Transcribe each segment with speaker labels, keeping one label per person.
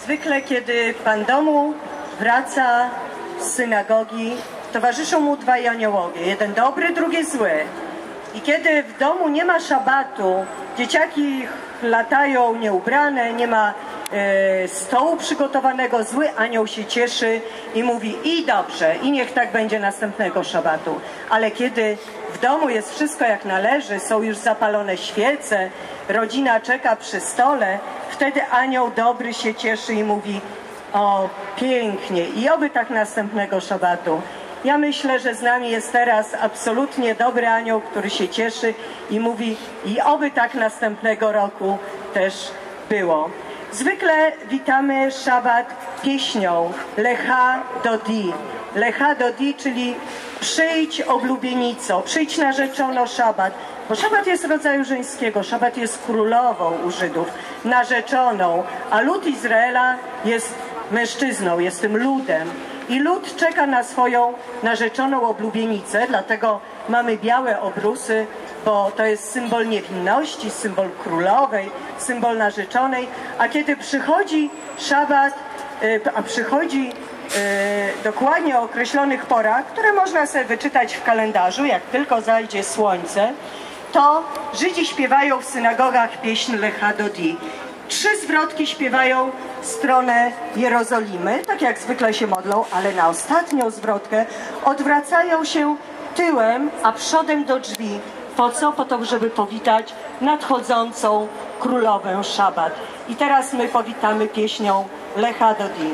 Speaker 1: zwykle, kiedy Pan domu wraca z synagogi, towarzyszą mu dwaj aniołowie, jeden dobry, drugi zły. I kiedy w domu nie ma szabatu, dzieciaki latają nieubrane, nie ma stołu przygotowanego, zły anioł się cieszy i mówi: i dobrze, i niech tak będzie następnego szabatu. Ale kiedy w domu jest wszystko jak należy, są już zapalone świece, rodzina czeka przy stole, wtedy anioł dobry się cieszy i mówi: o, pięknie, i oby tak następnego szabatu. Ja myślę, że z nami jest teraz absolutnie dobry anioł, który się cieszy i mówi: i oby tak następnego roku też było. Zwykle witamy szabat pieśnią Lecha Dodi. Lecha Dodi, czyli przyjdź oblubienico, przyjdź narzeczono szabat. Bo szabat jest rodzaju żeńskiego, szabat jest królową u Żydów, narzeczoną, a lud Izraela jest mężczyzną, jest tym ludem. I lud czeka na swoją narzeczoną oblubienicę, dlatego mamy białe obrusy, bo to jest symbol niewinności, symbol królowej, symbol narzeczonej. A kiedy przychodzi szabat, przychodzi dokładnie o określonych porach, które można sobie wyczytać w kalendarzu, jak tylko zajdzie słońce, to Żydzi śpiewają w synagogach pieśń Lecha Dodi. 3 zwrotki śpiewają w stronę Jerozolimy, tak jak zwykle się modlą, ale na ostatnią zwrotkę odwracają się tyłem, a przodem do drzwi. Po co? Po to, żeby powitać nadchodzącą królowę szabat. I teraz my powitamy pieśnią Lecha Dodi.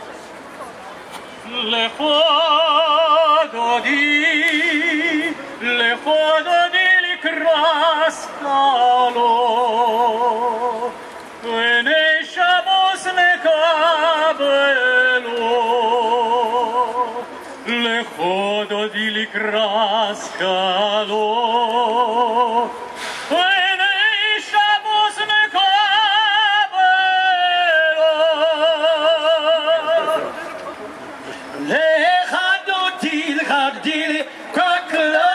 Speaker 2: Lecha Dodi, Lecha Dodi likras kalo. Vene Shabbos nekabelo, Lecha Dodi likras kalo. Vene Shabbos nekabelo, Lecha Dodi likras kalo.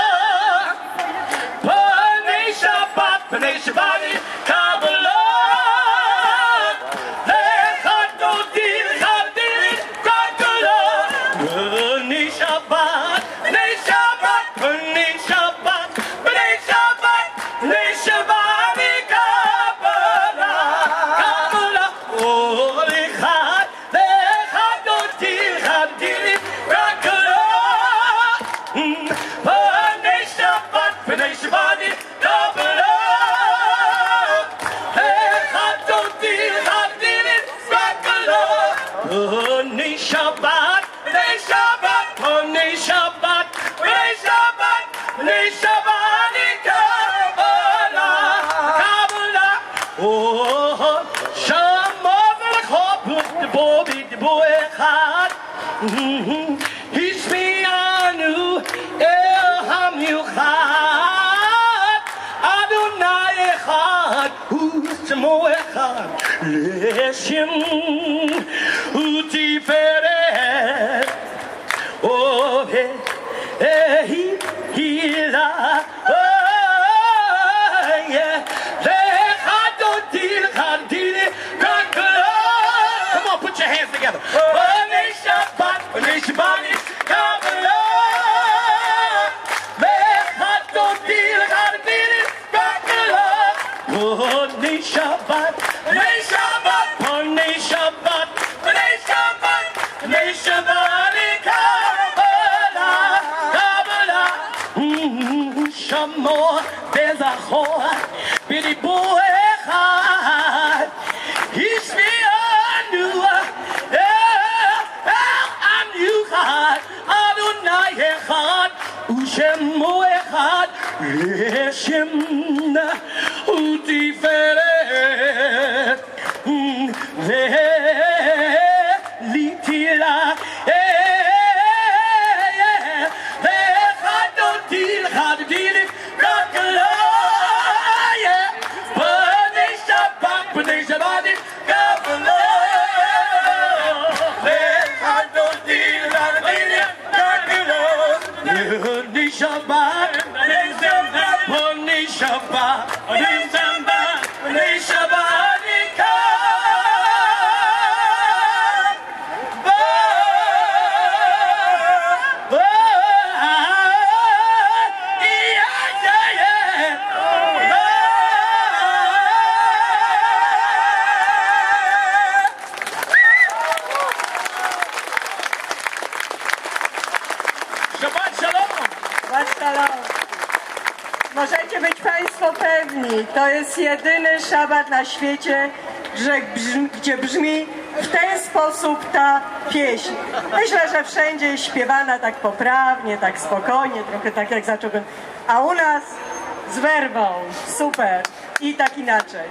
Speaker 2: Vene Shabbat, Vene Shabbat. Leshem utiferet ove hila Lecha Dodi kakla. Come on, put your hands together. B'nei Shabbat, B'nei Shabbat kabla. Lecha Dodi kakla. B'nei Shabbat. Shamo bezachor b'dibu echad Hishmi anu echad Adonai echad Ushemo echad Leshem utiferet Ve'litila Shabbat, Shabbat, Shabbat, Shabbat,
Speaker 1: dni. To jest jedyny szabat na świecie, gdzie brzmi w ten sposób ta pieśń. Myślę, że wszędzie jest śpiewana tak poprawnie, tak spokojnie, trochę tak jak zacząłbym. A u nas z werwą, super. I tak inaczej.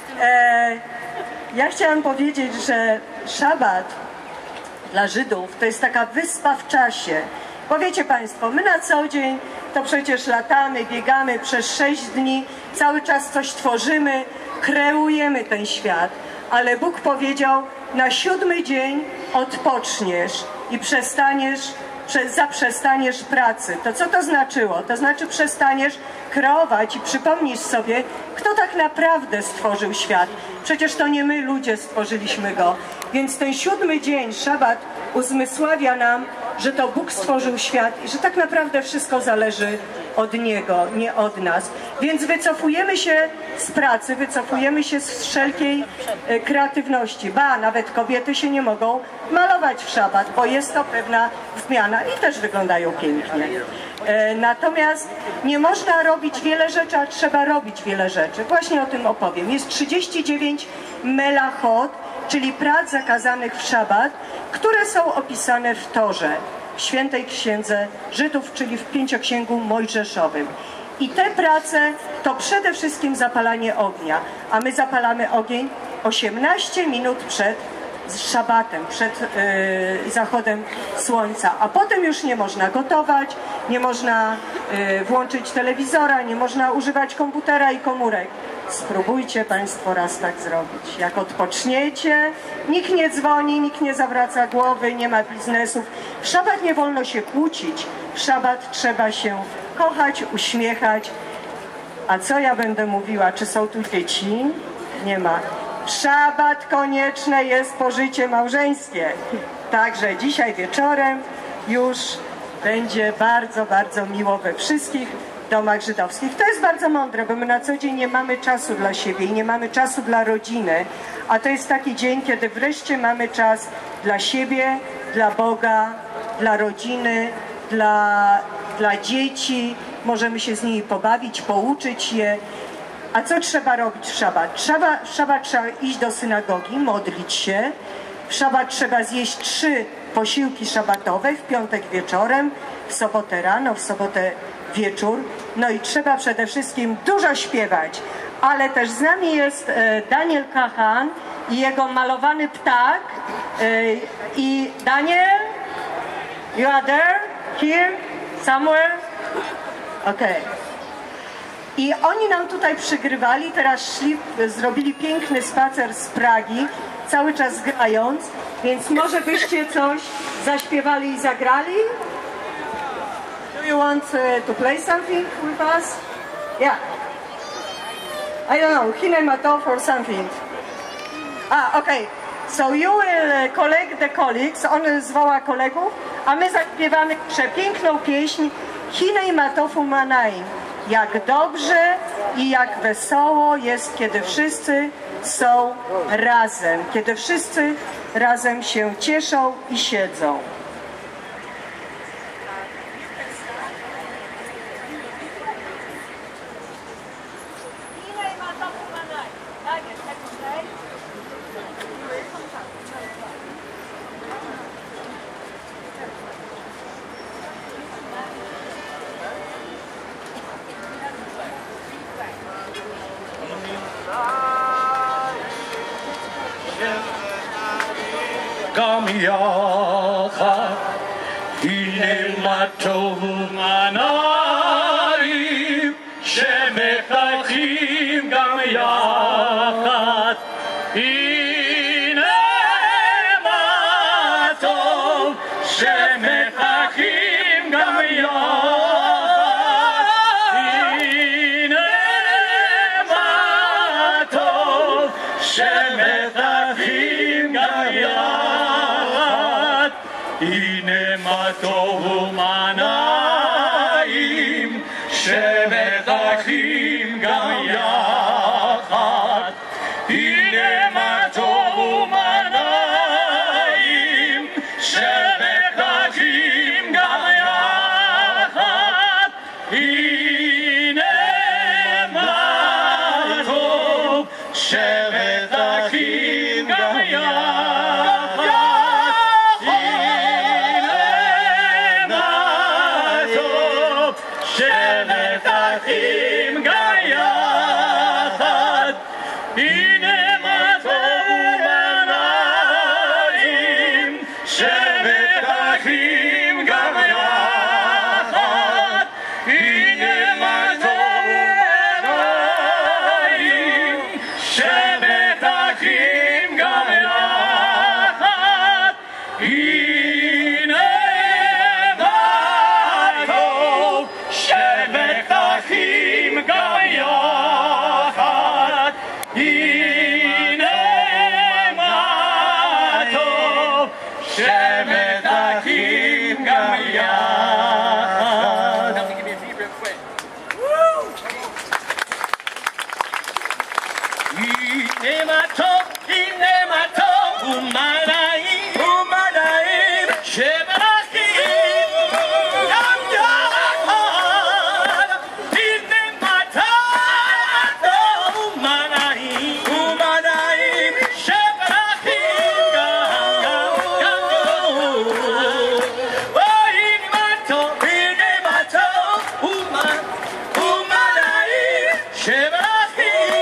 Speaker 1: Ja chciałam powiedzieć, że szabat dla Żydów to jest taka wyspa w czasie. Bo wiecie Państwo, my na co dzień to przecież latamy, biegamy przez 6 dni, cały czas coś tworzymy, kreujemy ten świat. Ale Bóg powiedział, na 7. dzień odpoczniesz i zaprzestaniesz pracy. To co to znaczyło? To znaczy przestaniesz kreować i przypomnisz sobie, kto tak naprawdę stworzył świat. Przecież to nie my, ludzie, stworzyliśmy go. Więc ten 7. dzień, szabat, uzmysławia nam, że to Bóg stworzył świat i że tak naprawdę wszystko zależy od Niego, nie od nas. Więc wycofujemy się z pracy, wycofujemy się z wszelkiej kreatywności. Ba, nawet kobiety się nie mogą malować w szabat, bo jest to pewna zmiana i też wyglądają pięknie. Natomiast nie można robić wiele rzeczy, a trzeba robić wiele rzeczy. Właśnie o tym opowiem. Jest 39 melachot, czyli prac zakazanych w szabat, które są opisane w Torze, w Świętej Księdze Żydów, czyli w Pięcioksięgu Mojżeszowym. I te prace to przede wszystkim zapalanie ognia, a my zapalamy ogień 18 minut przed szabatem, przed zachodem słońca, a potem już nie można gotować, nie można włączyć telewizora, nie można używać komputera i komórek. Spróbujcie Państwo raz tak zrobić. Jak odpoczniecie, nikt nie dzwoni, nikt nie zawraca głowy, nie ma biznesów. W szabat nie wolno się kłócić, w szabat trzeba się kochać, uśmiechać. A co ja będę mówiła? Czy są tu dzieci? Nie ma. W szabat konieczne jest pożycie małżeńskie. Także dzisiaj wieczorem już będzie bardzo, bardzo miło we wszystkich domach żydowskich. To jest bardzo mądre, bo my na co dzień nie mamy czasu dla siebie i nie mamy czasu dla rodziny, a to jest taki dzień, kiedy wreszcie mamy czas dla siebie, dla Boga, dla rodziny, dla dzieci. Możemy się z nimi pobawić, pouczyć je. A co trzeba robić w szabat? W szabat trzeba iść do synagogi, modlić się. W szabat trzeba zjeść 3 posiłki szabatowe, w piątek wieczorem, w sobotę rano, w sobotę wieczór. No i trzeba przede wszystkim dużo śpiewać. Ale też z nami jest Daniel Kachan i jego malowany ptak. I Daniel, you are there? Here? Somewhere? Okay. I oni nam tutaj przygrywali, teraz zrobili piękny spacer z Pragi, cały czas grając, więc może byście coś zaśpiewali i zagrali? Do you want to play something with us? Yeah. I don't know, Hinei Matov or something. Okay. So you will collect the colleagues, on zwoła kolegów, a my zaśpiewamy przepiękną pieśń Hinei Matov Umanaim. Jak dobrze i jak wesoło jest, kiedy wszyscy są razem, kiedy wszyscy razem się cieszą i siedzą.
Speaker 2: גם יחד, הנה מה טוב ומנעים, שמחכים גם יחד, הנה מה טוב, שמחכים גם יחד, הנה מה טוב, שמחכים גם יחד. הנה מה טוב ומנעים שמחכים גם יחד. הנה מה טוב ומנעים שמחכים גם יחד. הנה מה Shebetachim gam yachad. Now give me a beat real quick. Hine matov, umanayim, shebetachim gam yachad. Hine matov, umanayim, shebetachim gam yachad. Oh, hine matov, umanayim, shebetachim.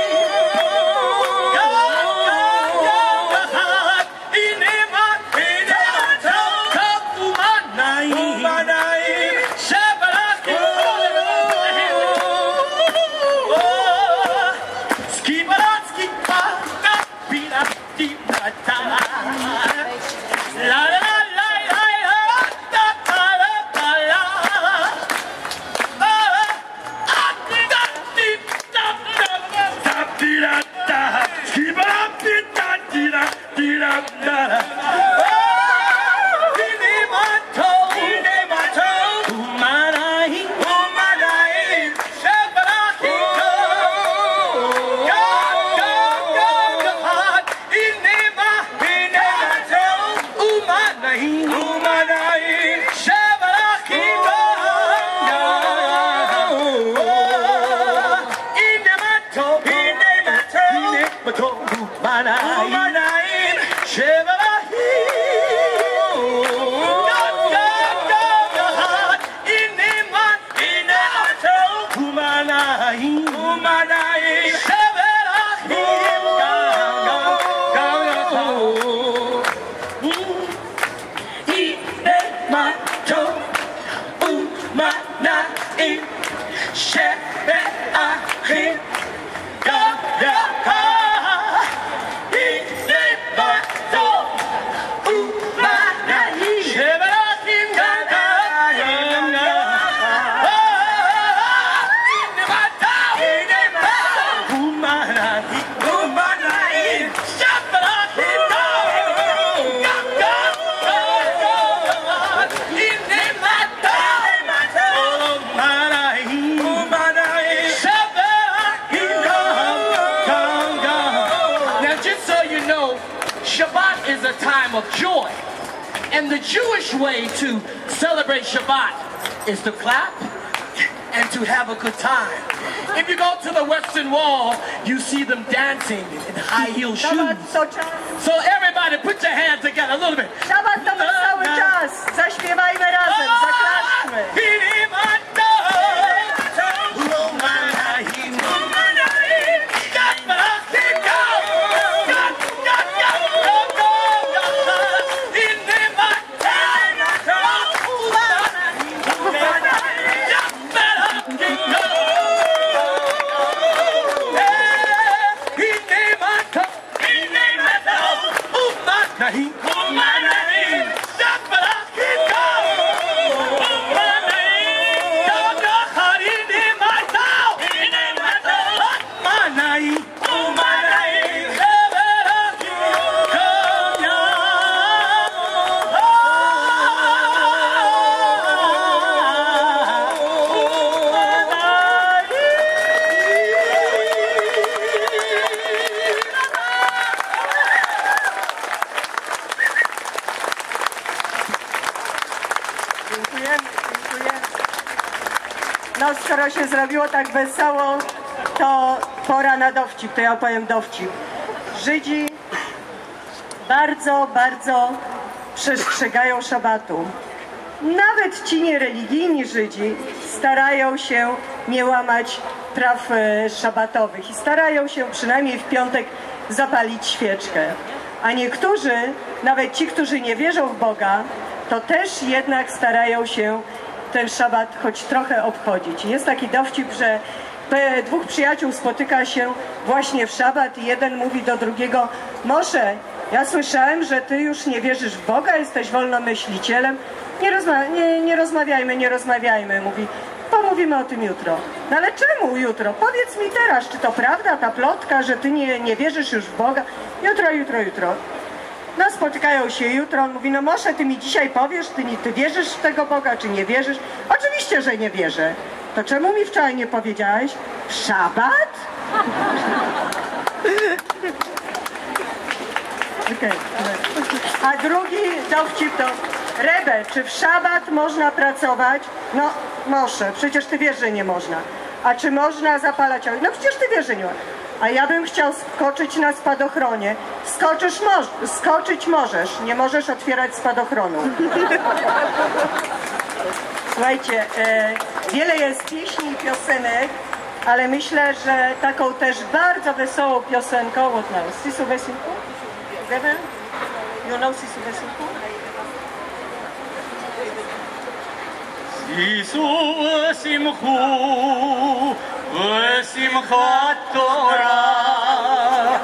Speaker 3: Shabbat is a time of joy. And the Jewish way to celebrate Shabbat is to clap and to have a good time. If you go to the Western Wall, you see them dancing in high-heel shoes. So everybody put your hands together a little bit.
Speaker 1: Shabbat to cały czas. Zaśpiewajmy razem, zaklaszmy. No, skoro się zrobiło tak wesoło, to pora na dowcip, to ja opowiem dowcip. Żydzi bardzo, bardzo przestrzegają szabatu. Nawet ci niereligijni Żydzi starają się nie łamać praw szabatowych i starają się przynajmniej w piątek zapalić świeczkę. A niektórzy, nawet ci, którzy nie wierzą w Boga, to też jednak starają się ten szabat choć trochę obchodzić. Jest taki dowcip, że dwóch przyjaciół spotyka się właśnie w szabat i jeden mówi do drugiego: Mosze, ja słyszałem, że ty już nie wierzysz w Boga, jesteś wolnomyślicielem. Nie rozmawiajmy, mówi. Pomówimy o tym jutro. No ale czemu jutro? Powiedz mi teraz, czy to prawda ta plotka, że ty nie wierzysz już w Boga? Jutro. No spotykają się jutro, on mówi, no Moshe, ty mi dzisiaj powiesz, ty wierzysz w tego Boga, czy nie wierzysz? Oczywiście, że nie wierzę. To czemu mi wczoraj nie powiedziałeś? W szabat? Okay. A drugi dowcip to, Rebe, czy w szabat można pracować? No Moshe, przecież ty wiesz, że nie można. A czy można zapalać ogień? No przecież ty wiesz, że nie można. A ja bym chciał skoczyć na spadochronie. Skoczyć możesz, nie możesz otwierać spadochronu. Słuchajcie, wiele jest pieśni i piosenek, ale myślę, że taką też bardzo wesołą piosenką, what now? Sisu Vesinku? You know Sisu Vesinku?
Speaker 2: Sisu Vesimchu, Vesimchat Torah,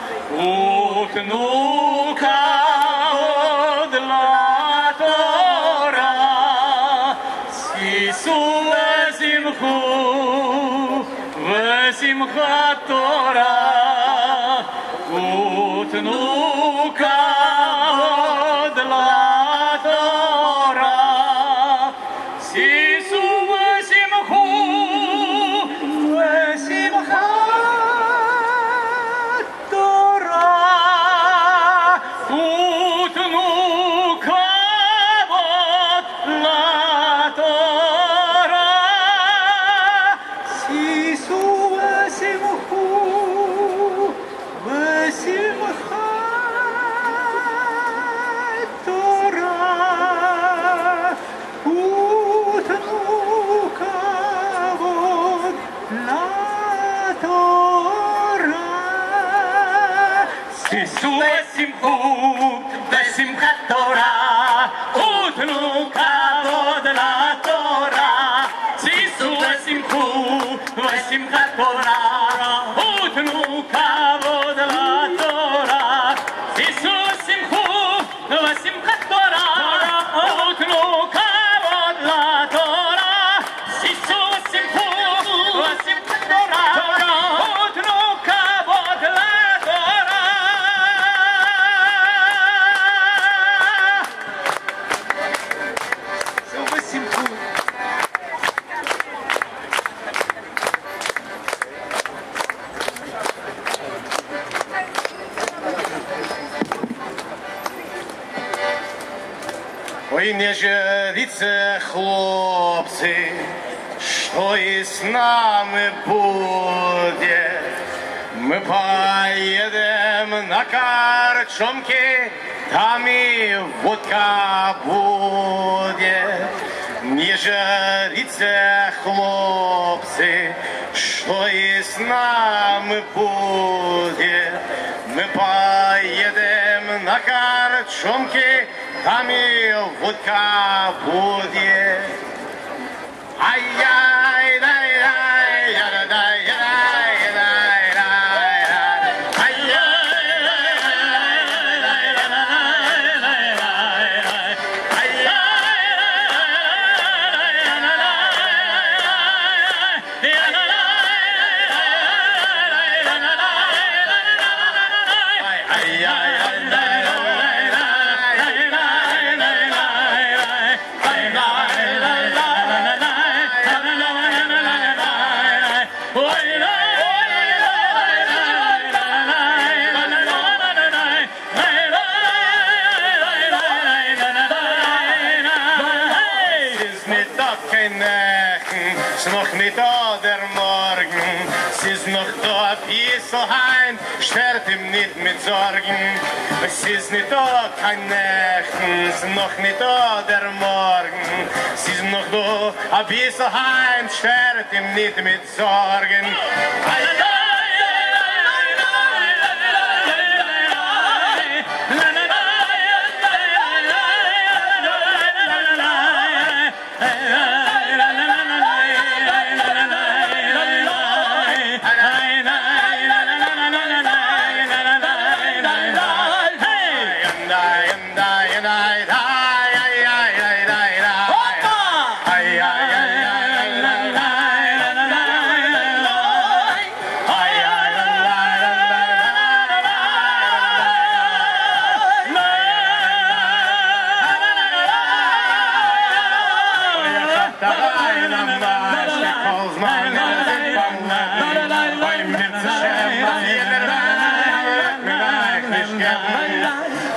Speaker 2: utnu kavod la Torah. Sisu Vesimchu, Vesimchat Torah, utnu kavod la Torah. Sisu Vesimchu, Vesimchat Torah, utnu kavod la Torah. Sisu Vesimchu, Vesimchat Torah, utnu kavod la Torah. Sisu Vesimchu, Vesimchat Torah, utnu kavod la Torah. Sisu Vesimchu, Vesimchat Torah, utnu kavod la Torah. Sisu Vesimchu, Vesimchat Torah, utnu kavod la Torah. Sisu Vesimchu, Vesimchat Torah, utnu kavod la Torah. Sisu Vesimchu. Ой, не ждите, хлопцы, что и с нами будет. Мы поедем на Корчомке, там и водка будет. Не ждите, хлопцы, что и с нами будет. Мы поедем на Корчомке, там и водка будет. Ай-яй, дай-яй, яй-дай, яй-дай, noch nicht da der Morgen, es ist noch da bis so heim, stört ihm nicht mit Sorgen. Es ist nicht da kein Nächten, es ist noch nicht da der Morgen, es ist noch da bis so heim, stört ihm nicht mit Sorgen.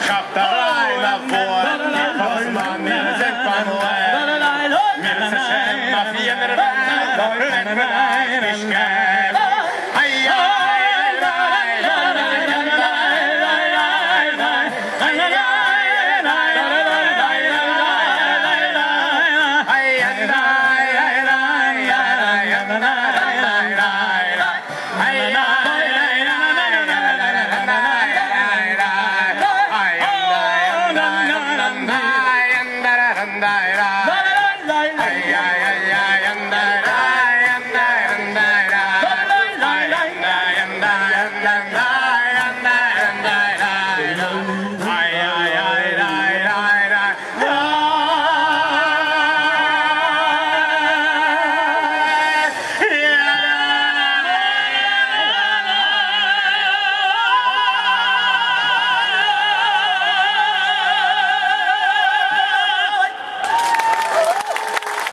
Speaker 2: Schafft da rein auf Wort, was man mir sind beim Leid. Mir ist es schön, auf jener Welt, wenn wir eigentlich gehen.